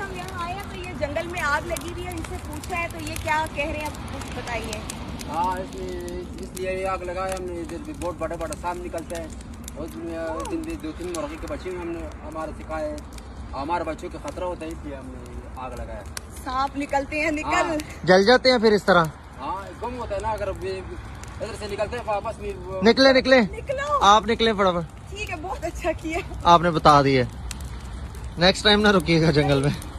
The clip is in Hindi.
हम यहाँ आए हैं तो ये जंगल में आग लगी हुई है, इनसे पूछा है तो ये क्या कह रहे हैं, आप कुछ बताइए। हाँ, इसलिए ये आग लगाया हमने। इधर भी बहुत बड़े बड़े सांप निकलते हैं, और दिन भी 2-3 मुर्गी के बच्चे हमने हमारे सिखाए हैं, हमारे बच्चों को खतरा होता है, इसलिए हमने आग लगाया। सांप निकलते हैं, निकल जल जाते हैं फिर इस तरह। हाँ, गुम होता है ना, अगर इधर से निकलते हैं वापस में निकलो आप निकले फटाफट। ठीक है, बहुत अच्छा किया आपने बता दिया। नेक्स्ट टाइम ना रुकिएगा जंगल में।